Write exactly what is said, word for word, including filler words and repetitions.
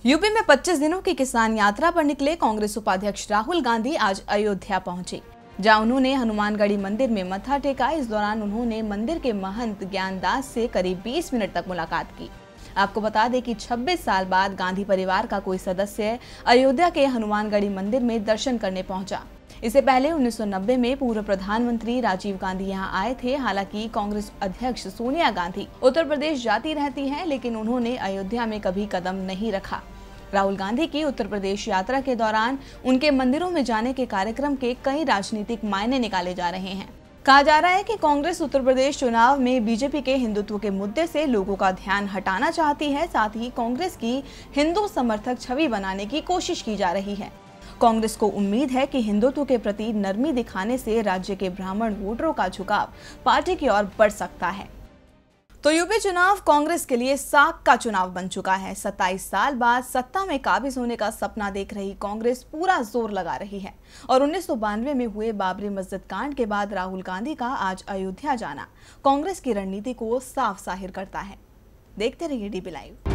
UP में पच्चीस दिनों की किसान यात्रा पर निकले कांग्रेस उपाध्यक्ष राहुल गांधी आज अयोध्या पहुंचे, जहां उन्होंने हनुमानगढ़ी मंदिर में मत्था टेका। इस दौरान उन्होंने मंदिर के महंत ज्ञानदास से करीब बीस मिनट तक मुलाकात की। आपको बता दें कि छब्बीस साल बाद गांधी परिवार का कोई सदस्य अयोध्या के हनुमानगढ़ी मंदिर में दर्शन करने पहुंचा। इससे पहले उन्नीस सौ नब्बे में पूर्व प्रधानमंत्री राजीव गांधी यहां आए थे। हालांकि कांग्रेस अध्यक्ष सोनिया गांधी उत्तर प्रदेश जाती रहती हैं, लेकिन उन्होंने अयोध्या में कभी कदम नहीं रखा। राहुल गांधी की उत्तर प्रदेश यात्रा के दौरान उनके मंदिरों में जाने के कार्यक्रम के कई राजनीतिक मायने निकाले जा रहे हैं। कहा जा रहा है कि कांग्रेस उत्तर प्रदेश चुनाव में बीजेपी के हिंदुत्व के मुद्दे से लोगों का ध्यान हटाना चाहती है। साथ ही कांग्रेस की हिंदू समर्थक छवि बनाने की कोशिश की जा रही है। कांग्रेस को उम्मीद है कि हिंदुत्व के प्रति नरमी दिखाने से राज्य के ब्राह्मण वोटरों का झुकाव पार्टी की ओर बढ़ सकता है। तो यूपी चुनाव कांग्रेस के लिए साख का चुनाव बन चुका है। सत्ताईस साल बाद सत्ता में काबिज होने का सपना देख रही कांग्रेस पूरा जोर लगा रही है और उन्नीस सौ बानवे में हुए बाबरी मस्जिद कांड के बाद राहुल गांधी का आज अयोध्या जाना कांग्रेस की रणनीति को साफ जाहिर करता है। देखते रहिए डीबी लाइव।